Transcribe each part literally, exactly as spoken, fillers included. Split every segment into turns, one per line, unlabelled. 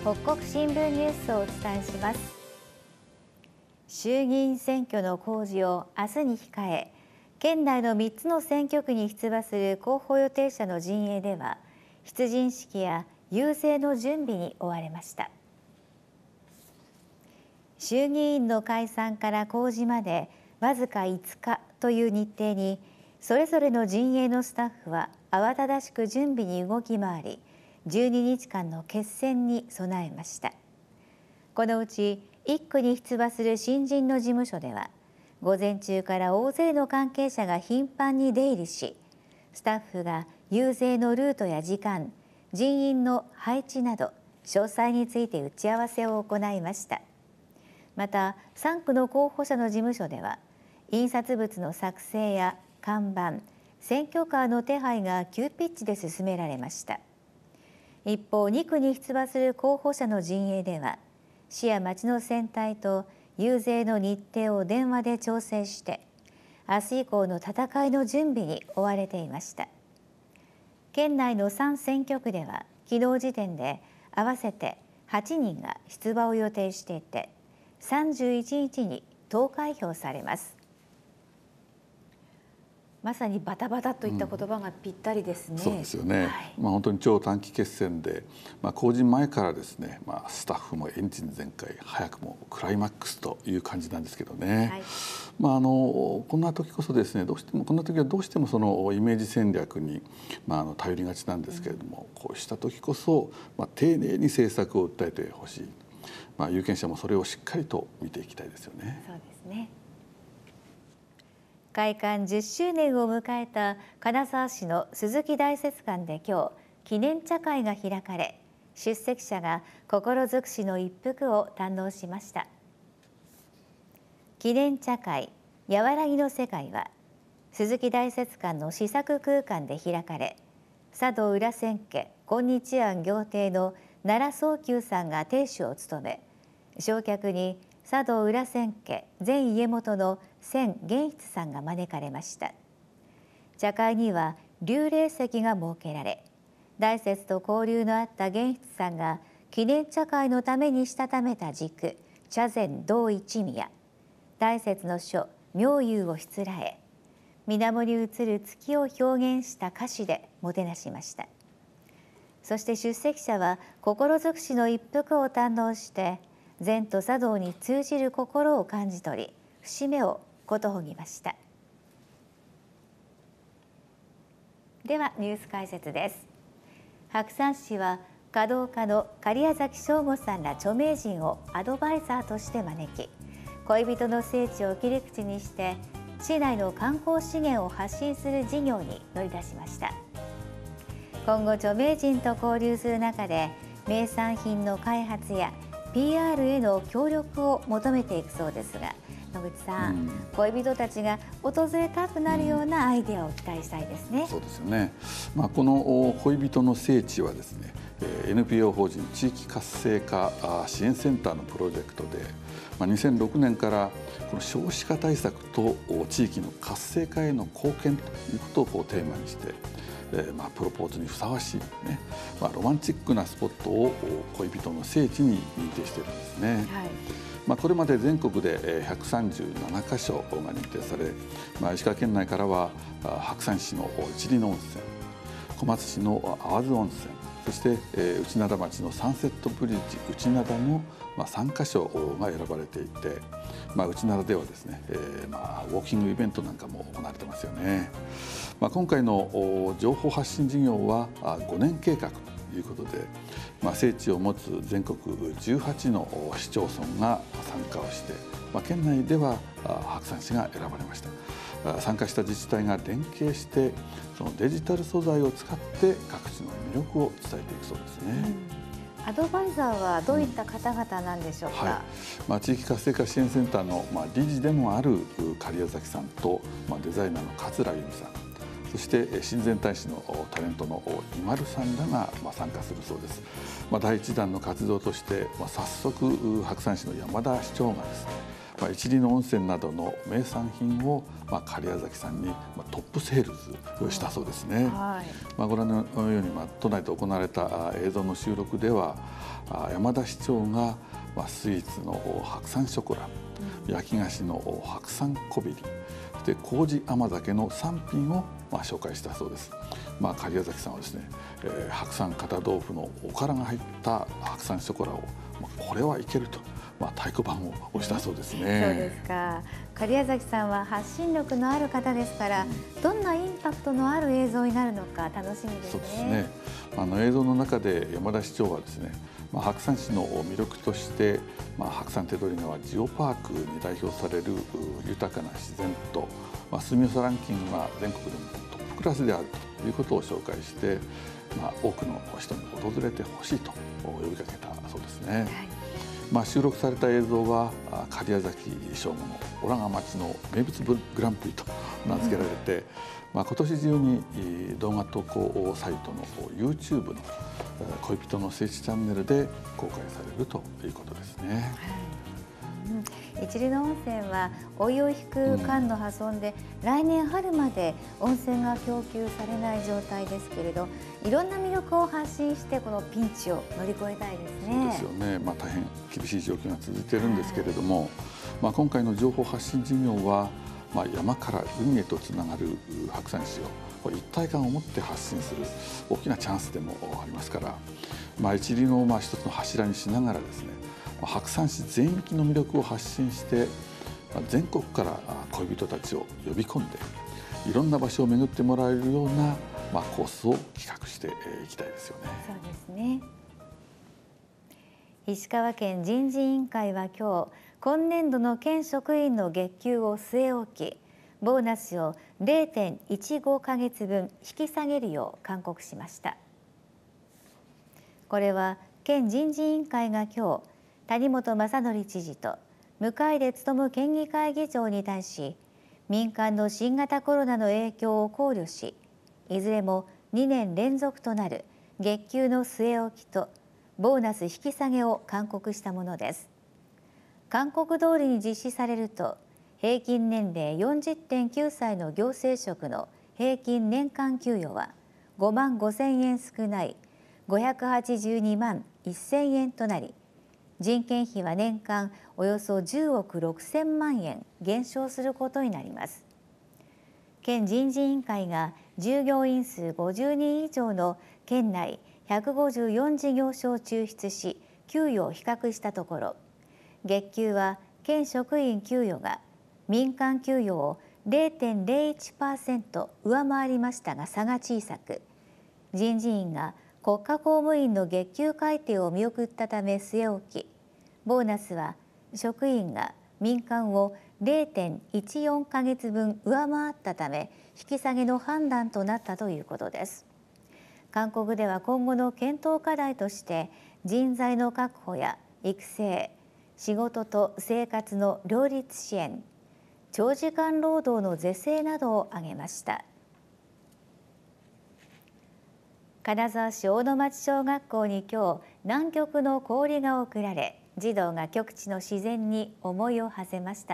北国新聞ニュースをお伝えします。衆議院選挙の公示を明日に控え、県内のみっつの選挙区に出馬する候補予定者の陣営では、出陣式や遊説の準備に追われました。衆議院の解散から公示までわずかいつかという日程に、それぞれの陣営のスタッフは慌ただしく準備に動き回り、じゅうににちかんの決戦に備えました。このうちいっくに出馬する新人の事務所では、午前中から大勢の関係者が頻繁に出入りし、スタッフが遊説のルートや時間、人員の配置など詳細について打ち合わせを行いました。またさんくの候補者の事務所では、印刷物の作成や看板、選挙カーの手配が急ピッチで進められました。一方、にくに出馬する候補者の陣営では、市や町の選対と遊説の日程を電話で調整して、明日以降の戦いの準備に追われていました。県内のさん選挙区では、昨日時点で合わせてはちにんが出馬を予定していて、さんじゅういちにちに投開票されます。まさにバタバタといった言葉がぴったりですね。うん、
そうですよね。はい、まあ本当に超短期決戦で、まあ、公示前からですね、まあ、スタッフもエンジン全開、早くもクライマックスという感じなんですけどね。はい、まああのこんな時こそですね、どうしてもこんな時はどうしてもそのイメージ戦略に、まあ、あの頼りがちなんですけれども、うん、こうした時こそ、まあ、丁寧に政策を訴えてほしい。まあ有権者もそれをしっかりと見ていきたいですよね。
そうですね。開館じゅっしゅうねんを迎えた金沢市の鈴木大拙館で今日記念茶会が開かれ、出席者が心尽くしの一服を堪能しました。記念茶会やわらぎの世界は鈴木大拙館の試作空間で開かれ、茶道裏千家今日庵行亭の奈良宗久さんが亭主を務め、正客に茶道裏千家前家元の千玄室さんが招かれました。茶会には立礼席が設けられ、大拙と交流のあった玄室さんが記念茶会のためにしたためた軸茶膳道一味や大拙の書妙遊をしつらえ、水面に映る月を表現した歌詞でもてなしました。そして出席者は心尽くしの一服を堪能して、禅と茶道に通じる心を感じ取り、節目をことほぎました。ではニュース解説です。白山市は華道家の狩谷崎省吾さんら著名人をアドバイザーとして招き、恋人の聖地を切り口にして市内の観光資源を発信する事業に乗り出しました。今後著名人と交流する中で、名産品の開発や ピーアール への協力を求めていくそうですが、野口さん、うん、恋人たちが訪れたくなるようなアイデアを期待したいですね。
うん、そうですよね。まあ、この恋人の聖地はですね、エヌピーオー 法人地域活性化支援センターのプロジェクトで、まあ、にせんろくねんからこの少子化対策と地域の活性化への貢献ということをこうテーマにして、えー、まあプロポーズにふさわしい、ね、まあ、ロマンチックなスポットを恋人の聖地に認定しているんですね。はい、まあこれまで全国でひゃくさんじゅうななかしょが認定され、まあ、石川県内からは白山市の一里の温泉、小松市の淡津温泉、そして、えー、内灘町のサンセットブリッジ内灘の、まあ、さんかしょが選ばれていて、まあ、内灘ではですね、えーまあ、ウォーキングイベントなんかも行われてますよね。まあ、今回の情報発信事業はごねん計画ということで、まあ、聖地を持つ全国じゅうはちの市町村が参加をして、まあ、県内では白山市が選ばれました。参加した自治体が連携してそのデジタル素材を使って各地の魅力を伝えていくそうですね。
うん、アドバイザーはどういった方々なんでしょうか。うん、はい、
まあ、地域活性化支援センターの、まあ、理事でもある狩谷崎さんと、まあ、デザイナーの桂由美さん、そして親善大使のタレントの今るさんらが、まあ、参加するそうです。まあ、第一弾の活動として、まあ、早速白山市の山田市長がですね、 まあ、一里の温泉などの名産品を、まあ、狩屋崎さんに、まあ、トップセールスしたそうですね。はい、まあ、ご覧のように、まあ、都内で行われた映像の収録では山田市長が、まあ、スイーツの白山ショコラ、うん、焼き菓子の白山こびり、そして麹甘酒のさん品を、まあ、紹介したそうです。まあ、狩屋崎さんはですね、えー、白山片豆腐のおからが入った白山ショコラを、まあ、これはいけると、まあ、太鼓判を押したそうですね。
そうですか。狩屋崎さんは発信力のある方ですから、うん、どんなインパクトのある映像になるのか楽しみですね。
そうですね。あの映像の中で山田市長はですね、まあ、白山市の魅力として、まあ、白山手取川ジオパークに代表される豊かな自然と、まあ、住みよさランキングが全国でもトップクラスであるということを紹介して、まあ、多くの人に訪れてほしいと呼びかけたそうですね。はい、まあ、収録された映像は狩屋崎省吾のオラが町の名物グランプリと名付けられて、うん、まあ、今年中に動画投稿サイトの YouTube の恋人の聖地チャンネルで公開されるということですね。はい、
うん、一里の温泉はお湯を引く管の破損で、うん、来年春まで温泉が供給されない状態ですけれど、いろんな魅力を発信してこのピンチを乗り越えたいですね。
そうですよね。まあ、大変厳しい状況が続いているんですけれども、はい、まあ、今回の情報発信事業は、まあ、山から海へとつながる白山市を一体感を持って発信する大きなチャンスでもありますから、まあ、一里のまあ一つの柱にしながらですね、白山市全域の魅力を発信して、全国から恋人たちを呼び込んでいろんな場所を巡ってもらえるような、まあ、コースを企画していきたいですよね。
そうですね。石川県人事委員会は今日、今年度の県職員の月給を据え置き、ボーナスを れいてんいちご ヶ月分引き下げるよう勧告しました。これは県人事委員会が今日、谷本正則知事と向出勉県議会議長に対し、民間の新型コロナの影響を考慮し、いずれもにねん連続となる月給の据え置きとボーナス引き下げを勧告したものです。勧告通りに実施されると、平均年齢 よんじゅってんきゅう 歳の行政職の平均年間給与はごまんごせんえん少ないごひゃくはちじゅうにまんせんえんとなり、人件費は年間およそじゅうおくろくせんまんえん減少することになります。県人事委員会が従業員数ごじゅうにん以上の県内ひゃくごじゅうよん事業所を抽出し、給与を比較したところ、月給は県職員給与が民間給与を れいてんれいいちパーセント 上回りましたが差が小さく、人事院が国家公務員の月給改定を見送ったため据え置き、ボーナスは職員が民間を れいてんいちよん ヶ月分上回ったため引き下げの判断となったということです。勧告では今後の検討課題として人材の確保や育成、仕事と生活の両立支援、長時間労働の是正などを挙げました。金沢市大野町小学校に今日、南極の氷が贈られ、児童が極地の自然に思いを馳せました。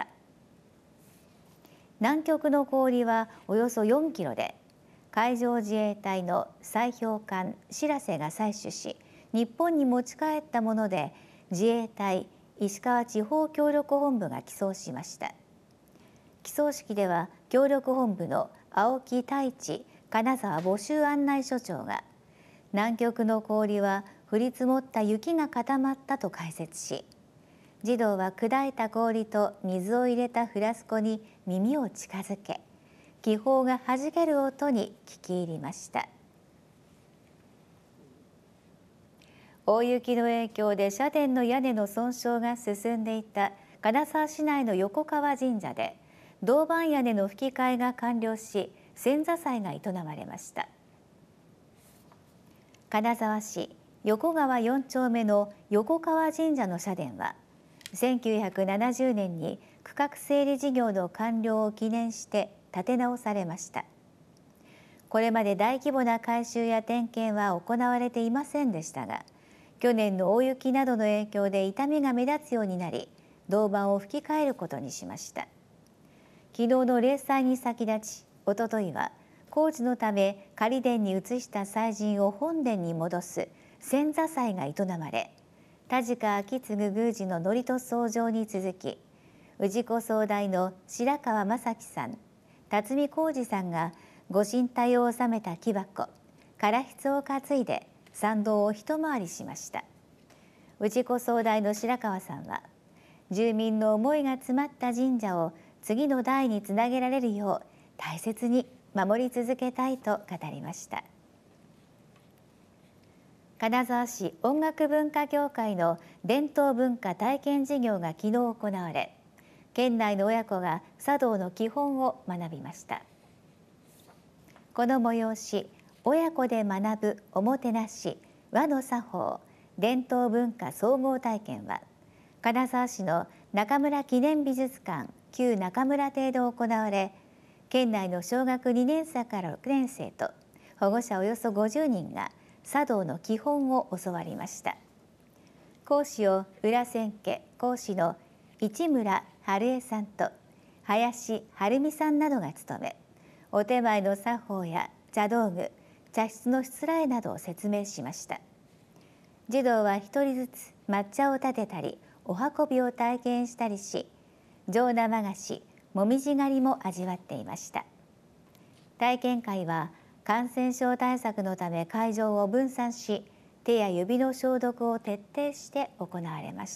南極の氷はおよそよんキロで、海上自衛隊の砕氷艦しらせが採取し、日本に持ち帰ったもので、自衛隊石川地方協力本部が起草しました。起草式では協力本部の青木太一金沢募集案内所長が、南極の氷は降り積もった雪が固まったと解説し、児童は砕いた氷と水を入れたフラスコに耳を近づけ、気泡がはじける音に聞き入りました。大雪の影響で社殿の屋根の損傷が進んでいた金沢市内の横川神社で、銅板屋根の葺き替えが完了し、遷座祭が営まれました。金沢市横川よん丁目の横川神社の社殿は、せんきゅうひゃくななじゅうねんに区画整理事業の完了を記念して建て直されました。これまで大規模な改修や点検は行われていませんでしたが、去年の大雪などの影響で傷みが目立つようになり、 銅板を吹き替えることにしました。昨日の例祭に先立ち、おとといは工事のため仮殿に移した祭神を本殿に戻す遷座祭が営まれ、田近昭次宮司の祝詞奏上に続き、氏子総代の白川正樹さん、辰巳浩二さんがご神体を収めた木箱、唐筆を担いで参道を一回りしました。氏子総代の白川さんは、住民の思いが詰まった神社を次の代につなげられるよう大切に守り続けたいと語りました。金沢市音楽文化協会の伝統文化体験事業が昨日行われ、県内の親子が茶道の基本を学びました。この催し、親子で学ぶおもてなし和の作法伝統文化総合体験は、金沢市の中村記念美術館旧中村邸で行われ、県内の小学にねん生からろくねん生と保護者およそごじゅうにんが茶道の基本を教わりました。講師を裏千家講師の市村春江さんと林晴美さんなどが務め、お手前の作法や茶道具、茶室のしつらえなどを説明しました。児童は一人ずつ抹茶を立てたり、お運びを体験したりし、上生菓子、もみじ狩りも味わっていました。体験会は感染症対策のため会場を分散し、手や指の消毒を徹底して行われました。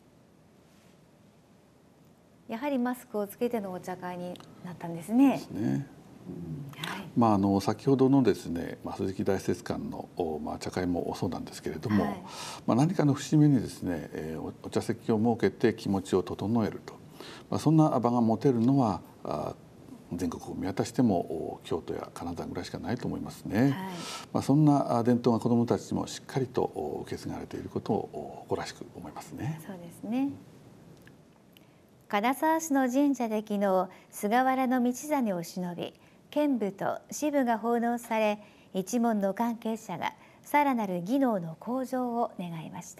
やはりマスクをつけてのお茶会になったんですね。
ですね。はい、まああの先ほどのですね、まあ、鈴木大拙館の、まあ、茶会もそうなんですけれども、はい、まあ何かの節目にですね、えー、お茶席を設けて気持ちを整えると、まあ、そんな場が持てるのはあ全国を見渡しても京都や金沢ぐらいしかないと思いますね。はい、まあそんな伝統が子どもたちにもしっかりと受け継がれていることを誇らしく思いますね。
そうですね。金沢市の神社で昨日、菅原道真を偲び、剣舞と詩舞が奉納され、一門の関係者がさらなる技能の向上を願いました。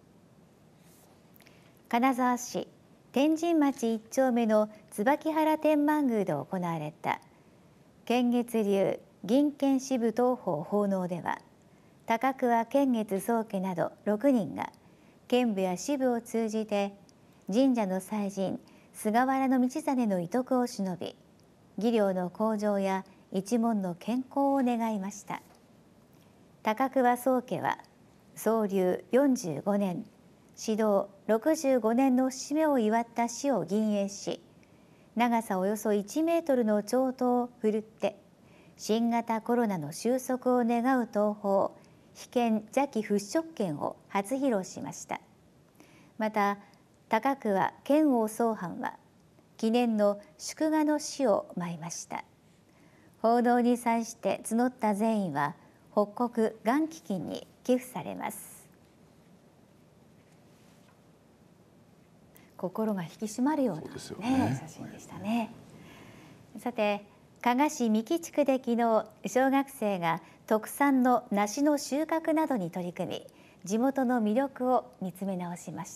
金沢市天神町一丁目の椿原天満宮で行われた剣月流銀剣詩舞東宝奉納では、高桑剣月宗家などろくにんが剣舞や詩舞を通じて神社の祭神菅原道真の遺徳を偲び、技量の向上や一門の健康を願いました。高桑宗家は創立よんじゅうごねん、始動ろくじゅうごねんの節目を祝った詩を吟詠し、長さおよそいちメートルの長刀を振るって新型コロナの収束を願う東宝被験邪気払拭剣を初披露しました。また高桑剣王総藩は記念の祝賀の詩を舞いました。奉納に際して募った善意は北国がん基金に寄付されます。心が引き締まるような、ねね、写真でしたね。さて、加賀市三木地区で昨日、小学生が特産の梨の収穫などに取り組み、地元の魅力を見つめ直しました。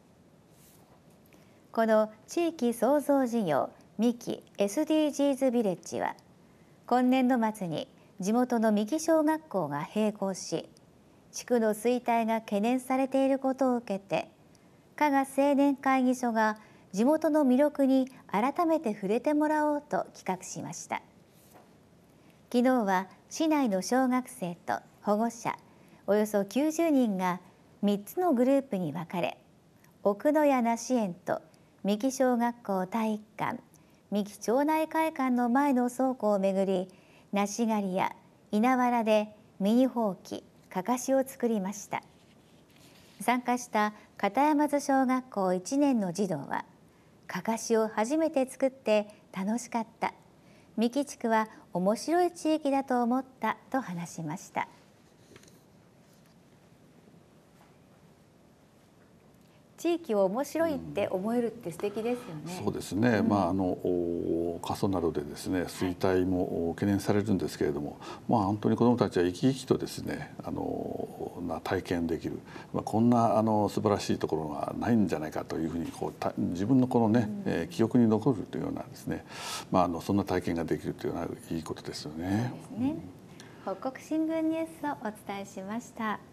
この地域創造事業三木 エスディージーズ ビレッジは、今年度末に地元の三木小学校が閉校し、地区の衰退が懸念されていることを受けて、加賀青年会議所が地元の魅力に改めて触れてもらおうと企画しました。昨日は市内の小学生と保護者およそきゅうじゅうにんがみっつのグループに分かれ、奥野谷梨園と三木小学校体育館、三木町内会館の前の倉庫を巡り、梨狩りや稲わらでミニほうき、かかしを作りました。参加した片山津小学校いちねんの児童は、かかしを初めて作って楽しかった、三木地区は面白い地域だと思ったと話しました。地域を面白いって思えるって素敵ですよね。
うん、そうですね。うん、まああの過疎などでですね、衰退も懸念されるんですけれども、はい、まあ本当に子どもたちは生き生きとですね、あのまあ、体験できる、まあ、こんなあの素晴らしいところがないんじゃないかというふうにこうた自分のこのね、うんえー、記憶に残るというようなですね、まあ、あのそんな体験ができるというのはいいことですよね。
そうですね。報告新聞ニュースをお伝えしました。